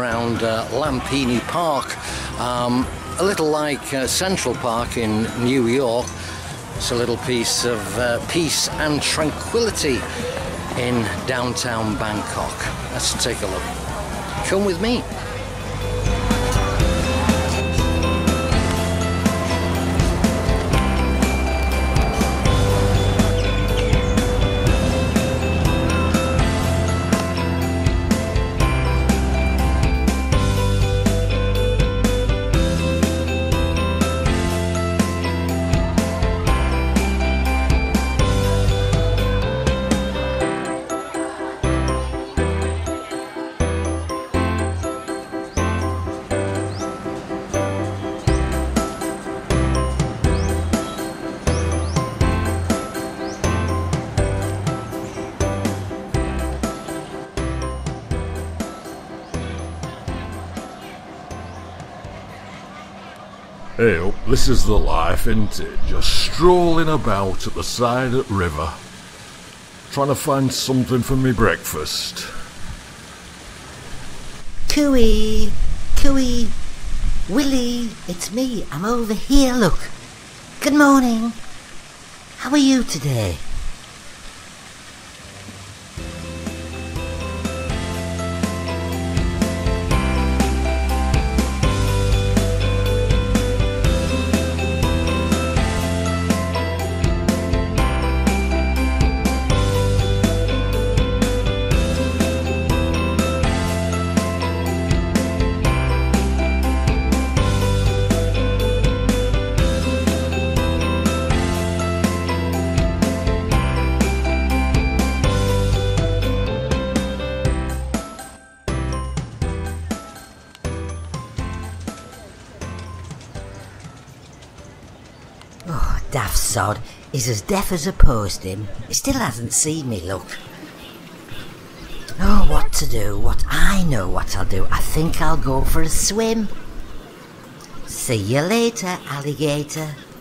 around Lumphini Park, a little like Central Park in New York. It's a little piece of peace and tranquility in downtown Bangkok. Let's take a look. Come with me. Hey up, this is the life, isn't it? Just strolling about at the side of the river, trying to find something for me breakfast. Cooey, Cooey, Willie, it's me, I'm over here, look. Good morning. How are you today? Oh, daft sod. He's as deaf as a post, him. He still hasn't seen me, look. Oh, what to do? I know what I'll do. I think I'll go for a swim. See you later, alligator.